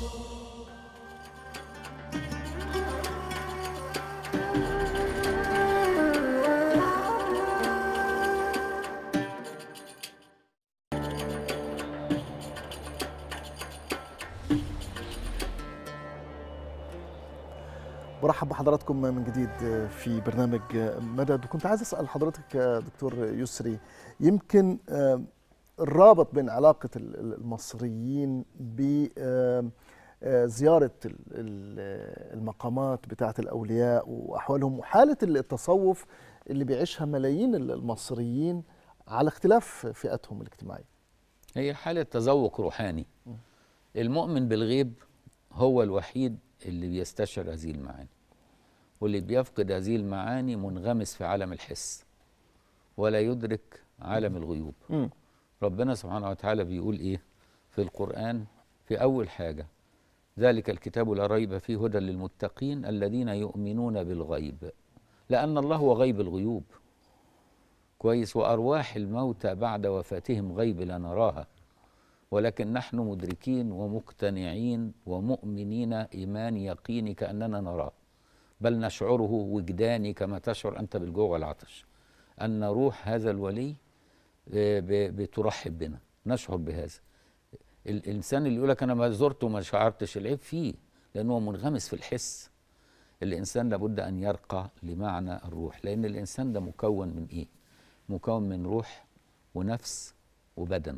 برحب بحضراتكم من جديد في برنامج مدد. وكنت عايز أسأل حضرتك يا دكتور يسري، يمكن الرابط بين علاقة المصريين بزيارة المقامات بتاعة الأولياء وأحوالهم وحالة التصوف اللي بيعيشها ملايين المصريين على اختلاف فئاتهم الاجتماعية. هي حالة تذوق روحاني. المؤمن بالغيب هو الوحيد اللي بيستشعر هذه المعاني، واللي بيفقد هذه المعاني منغمس في عالم الحس ولا يدرك عالم الغيوب. ربنا سبحانه وتعالى بيقول ايه في القرآن؟ في أول حاجة: ذلك الكتاب لا ريب فيه هدى للمتقين الذين يؤمنون بالغيب، لأن الله هو غيب الغيوب. كويس. وأرواح الموتى بعد وفاتهم غيب لا نراها، ولكن نحن مدركين ومقتنعين ومؤمنين إيمان يقيني كأننا نراه، بل نشعره وجداني كما تشعر أنت بالجوع والعطش، أن روح هذا الولي بترحب بنا، نشعر بهذا. الإنسان اللي يقولك أنا ما زرته وما شعرتش، العيب فيه، لأنه منغمس في الحس. الإنسان لابد أن يرقى لمعنى الروح، لأن الإنسان ده مكون من إيه؟ مكون من روح ونفس وبدن.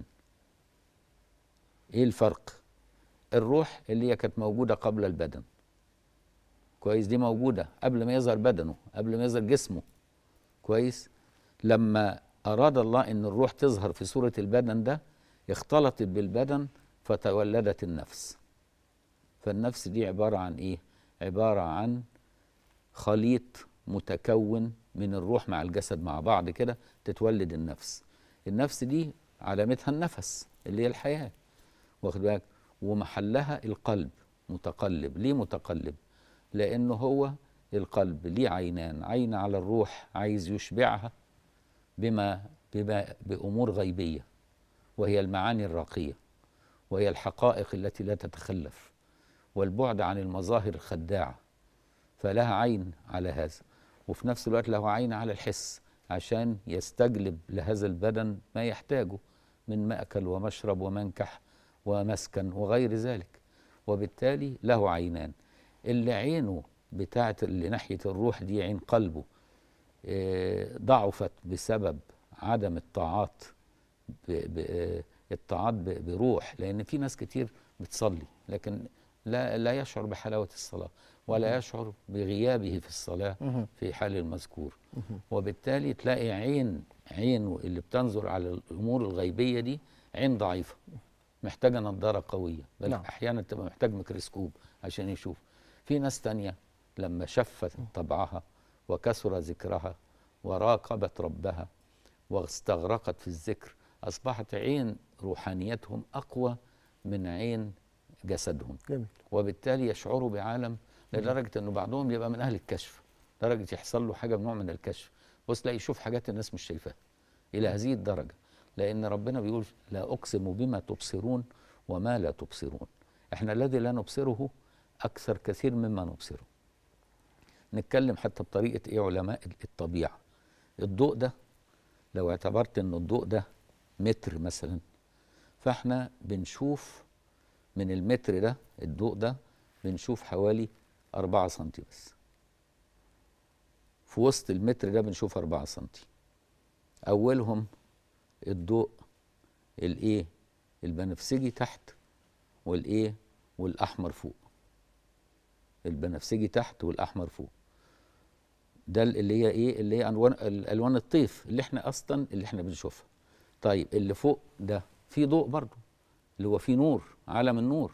إيه الفرق؟ الروح اللي هي كانت موجودة قبل البدن، كويس، دي موجودة قبل ما يظهر بدنه، قبل ما يظهر جسمه. كويس. لما أراد الله أن الروح تظهر في صورة البدن ده، اختلطت بالبدن فتولدت النفس. فالنفس دي عبارة عن إيه؟ عبارة عن خليط متكون من الروح مع الجسد مع بعض كده تتولد النفس. النفس دي علامتها النفس اللي هي الحياة، واخد بالك؟ ومحلها القلب متقلب. ليه متقلب؟ لأنه هو القلب ليه عينان، عين على الروح عايز يشبعها بأمور غيبية، وهي المعاني الراقية، وهي الحقائق التي لا تتخلف، والبعد عن المظاهر الخداعة. فلها عين على هذا، وفي نفس الوقت له عين على الحس عشان يستجلب لهذا البدن ما يحتاجه من مأكل ومشرب ومنكح ومسكن وغير ذلك. وبالتالي له عينان. اللي عينه بتاعت اللي ناحية الروح دي عين قلبه ضعفت بسبب عدم الطاعات، الطاعات بروح. لأن في ناس كتير بتصلي لكن لا يشعر بحلاوة الصلاة، ولا يشعر بغيابه في الصلاة في حال المذكور. وبالتالي تلاقي عين اللي بتنظر على الأمور الغيبية دي عين ضعيفة، محتاجة نظارة قوية، بل أحيانا تبقى محتاج ميكروسكوب عشان يشوف. في ناس تانية لما شفت طبعها وكثر ذكرها وراقبت ربها واستغرقت في الذكر، أصبحت عين روحانيتهم أقوى من عين جسدهم. جميل. وبالتالي يشعروا بعالم، لدرجة أنه بعضهم يبقى من أهل الكشف، درجة يحصل له حاجة بنوع من الكشف، بص تلاقي يشوف حاجات الناس مش شايفاها إلى هذه الدرجة. لأن ربنا بيقول لا أقسم بما تبصرون وما لا تبصرون. إحنا الذي لا نبصره أكثر كثير مما نبصره. نتكلم حتى بطريقة إيه علماء الطبيعة. الضوء ده لو اعتبرت أن الضوء ده متر مثلا، فإحنا بنشوف من المتر ده، الضوء ده بنشوف حوالي 4 سنتي بس. في وسط المتر ده بنشوف 4 سنتي. أولهم الضوء الايه البنفسجي تحت، والايه والاحمر فوق. البنفسجي تحت والاحمر فوق. ده اللي هي ايه؟ اللي هي الالوان الطيف اللي احنا اصلا اللي احنا بنشوفها. طيب اللي فوق ده في ضوء برضو، اللي هو فيه نور، عالم النور.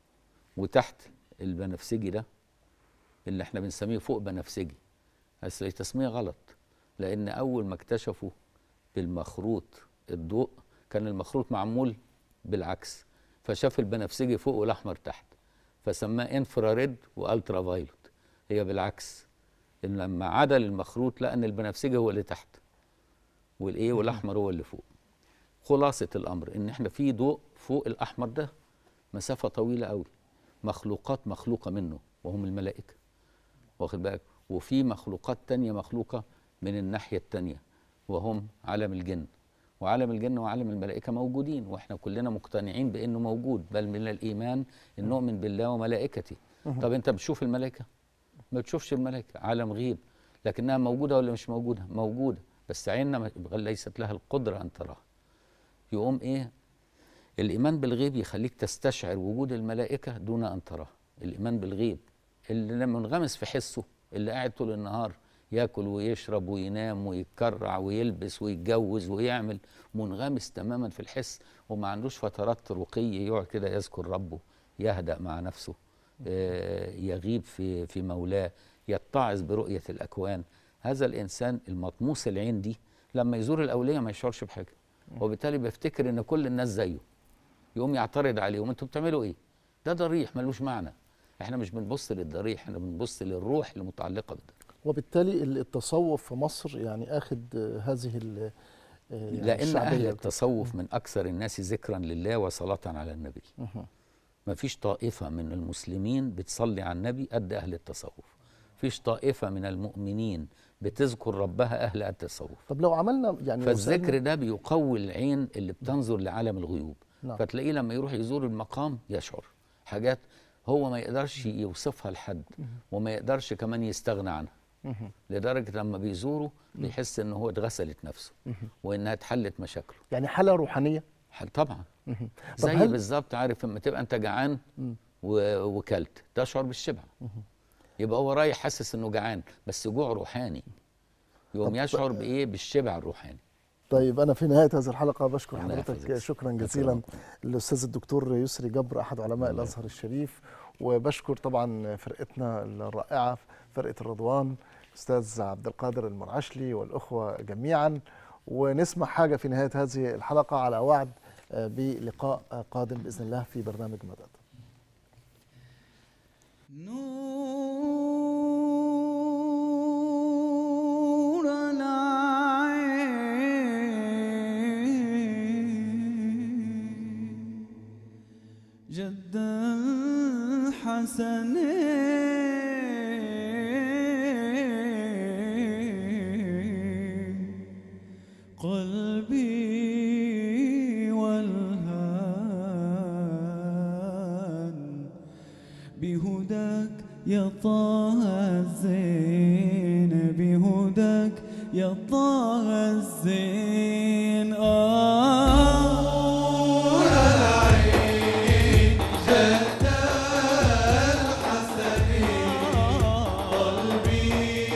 وتحت البنفسجي ده اللي احنا بنسميه فوق بنفسجي، بس التسميه غلط، لان اول ما اكتشفوا بالمخروط الضوء كان المخروط معمول بالعكس، فشاف البنفسجي فوق والاحمر تحت، فسماه انفراريد والترا فايلوت. هي بالعكس، إن لما عدل المخروط لقى ان البنفسجي هو اللي تحت والايه والاحمر هو اللي فوق. خلاصه الامر ان احنا في ضوء فوق الاحمر ده مسافه طويله قوي، مخلوقات مخلوقه منه وهم الملائكه، واخد بالك؟ وفي مخلوقات تانية مخلوقه من الناحيه التانية وهم عالم الجن. وعالم الجن وعالم الملائكة موجودين، واحنا كلنا مقتنعين بانه موجود، بل من الايمان ان نؤمن بالله وملائكته. طب انت بتشوف الملائكة؟ ما بتشوفش الملائكة، عالم غيب، لكنها موجودة ولا مش موجودة؟ موجودة، بس عيننا ليست لها القدرة ان تراها. يقوم ايه؟ الايمان بالغيب يخليك تستشعر وجود الملائكة دون ان تراها. الايمان بالغيب اللي منغمس في حسه، اللي قاعد طول النهار ياكل ويشرب وينام ويتكرع ويلبس ويتجوز ويعمل، منغمس تماما في الحس، وما عندوش فترات رقي يقعد كده يذكر ربه، يهدأ مع نفسه، يغيب في مولاه، يتعظ برؤية الأكوان. هذا الإنسان المطموس العين دي لما يزور الأولياء ما يشعرش بحاجة، وبالتالي بيفتكر إن كل الناس زيه، يقوم يعترض عليهم، انتوا بتعملوا إيه؟ ده ضريح ملوش معنى. احنا مش بنبص للضريح، احنا بنبص للروح المتعلقة بالضريح. وبالتالي التصوف في مصر يعني اخذ هذه يعني لأن أهل التصوف من أكثر الناس ذكرا لله وصلاة على النبي. ما فيش طائفة من المسلمين بتصلي على النبي قد أهل التصوف. فيش طائفة من المؤمنين بتذكر ربها أهل التصوف. طب لو عملنا يعني فالذكر ده بيقوي العين اللي بتنظر لعالم الغيوب. نعم. فتلاقيه لما يروح يزور المقام يشعر حاجات هو ما يقدرش يوصفها لحد، وما يقدرش كمان يستغنى عنها. لدرجة لما بيزوره بيحس ان هو اتغسلت نفسه وانها اتحلت مشاكله. يعني حالة روحانية طبعا. زي بالظبط، عارف لما تبقى انت جعان وكلت تشعر بالشبع. يبقى هو رايح حاسس انه جعان، بس جوع روحاني، يقوم يشعر بايه؟ بالشبع الروحاني. طيب أنا في نهاية هذه الحلقة بشكر الله حضرتك يحفظك. شكرا جزيلا الأستاذ الدكتور يسري جبر أحد علماء الأزهر الشريف، وبشكر طبعا فرقتنا الرائعة فرقة الرضوان أستاذ عبد القادر المنعشلي والأخوة جميعا. ونسمع حاجة في نهاية هذه الحلقة على وعد بلقاء قادم بإذن الله في برنامج مدد. نور العين جد الحسنين قلبي والهان بهداك يا طه الزين، بهداك يا طه الزين. نور العين جد الحسنين قلبي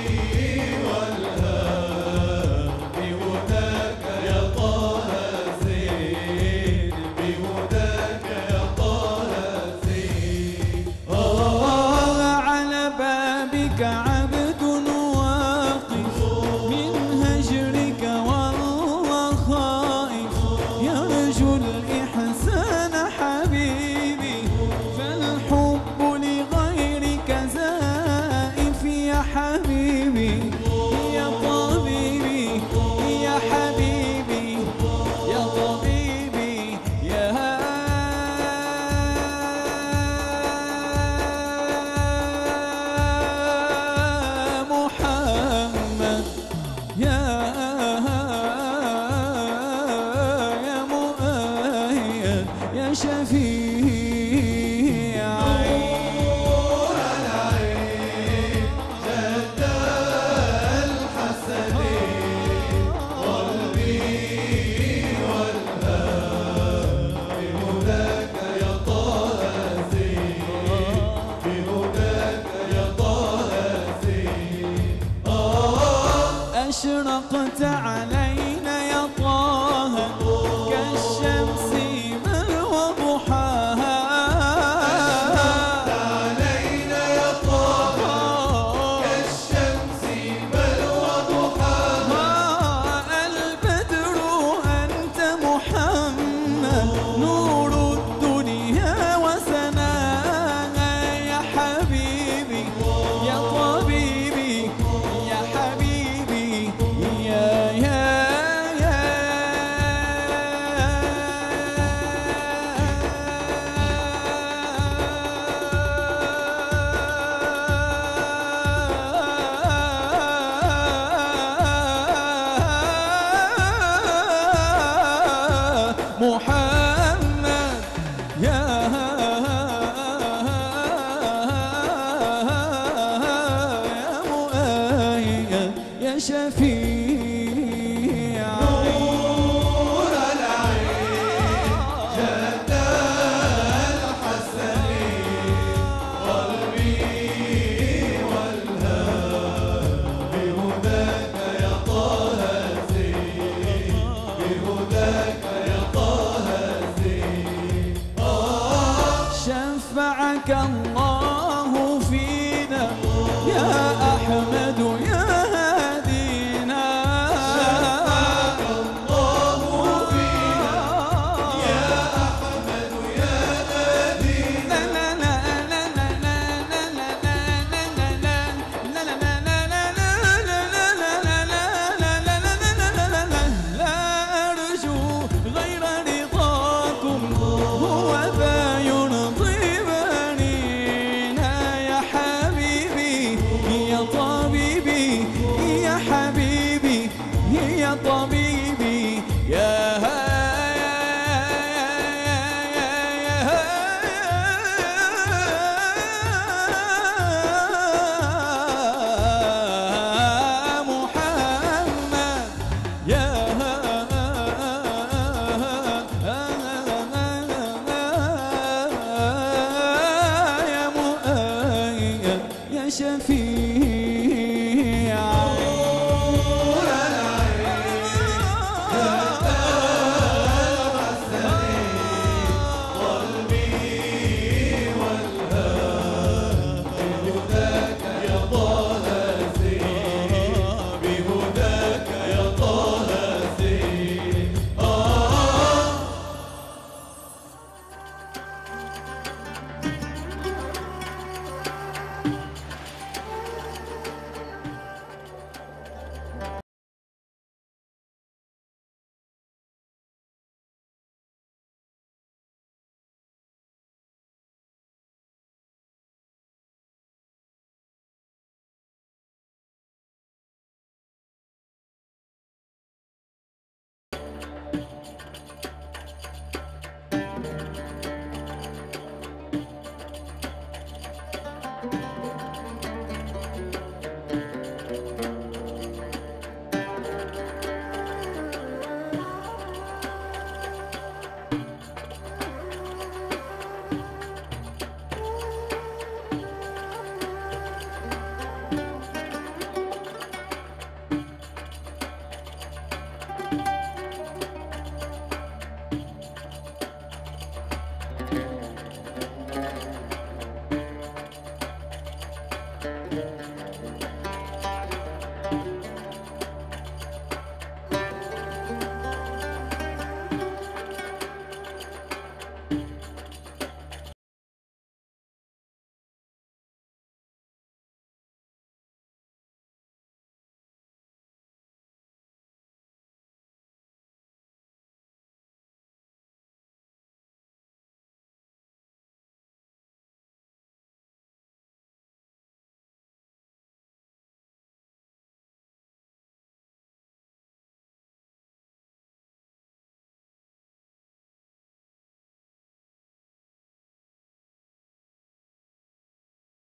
والهام بهداك يا طه الزين، بهداك يا طه الزين. على بابك عبد واقف من هجرك والله خائف يرجو الإحسان حبيبي، فالحب لغيرك زائف يا حبيبي يا طبيبي يا حبيبي يا طبيبي يا محمد يا مؤيد يا شفيعي. نور العين جد الحسنين قلبي والهام بهداك يا طه الزين، بهداك يا طه الزين. أشرقت علينا يا طه كالشمس بل وضحاها، أشرقت علينا يا طه كالشمس بل وضحاها، البدر أنت محمد نور الدنيا وسناها، يا حبيبي يا طبيبي يا حبيبي يا محمد يا مؤيد يا شفيعي. نور العين جد الحسنين قلبي والهام بهداك يا طه الزين، بهداك يا طه الزين. شفعك الله فينا يا أحمد يا هادينا، شفعك الله فينا يا أحمد يا هادينا. لا أرجو غير رضاكم هو ذا يرضي بنينا، يا حبيبي يا طبيبي يا حبيبي يا طبيبي